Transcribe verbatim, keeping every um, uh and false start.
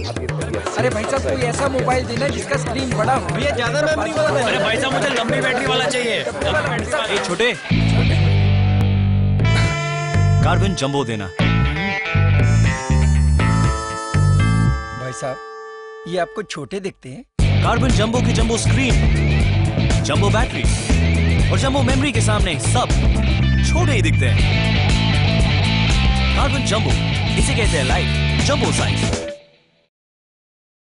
अरे भाई साहब कोई ऐसा मोबाइल देना जिसका स्क्रीन बड़ा हो। भैया ज्यादा मेमोरी वाला। अरे भाई साहब मुझे लंबी बैटरी वाला चाहिए। ए छोटे, कार्बन जंबो देना। भाई साहब ये आपको छोटे दिखते हैं। कार्बन जंबो की जंबो स्क्रीन, जंबो बैटरी और जंबो मेमोरी के सामने सब छोटे ही दिखते हैं। कार्बन जंबो, इसे कहते हैं लाइट जंबो साइज।